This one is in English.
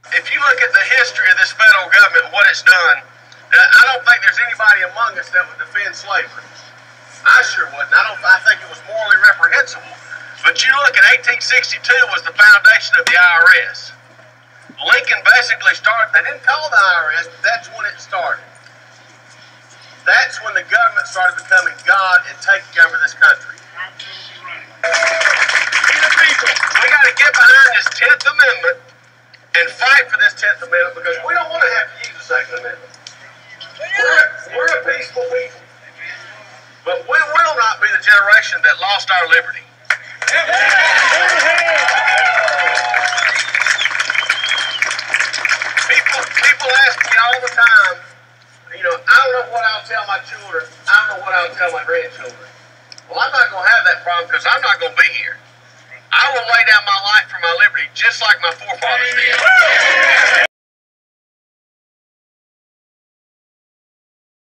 If you look at the history of this federal government, what it's done, I don't think there's anybody among us that would defend slavery. I sure wouldn't. I think it was morally reprehensible. But you look at 1862 was the foundation of the IRS. Lincoln basically started, they didn't call the IRS, but that's when it started. That's when the government started becoming God and taking over this country. We the people, we got to get behind this 10th Amendment and fight for this 10th Amendment because we don't want to have to use the Second Amendment. We're a peaceful people. But we will not be the generation that lost our liberty. People ask me all the time, you know, I don't know what I'll tell my children. I don't know what I'll tell my grandchildren. Well, I'm not going to have that problem because I'm not going to be here. I will lay down my life for my liberty just like my forefathers did.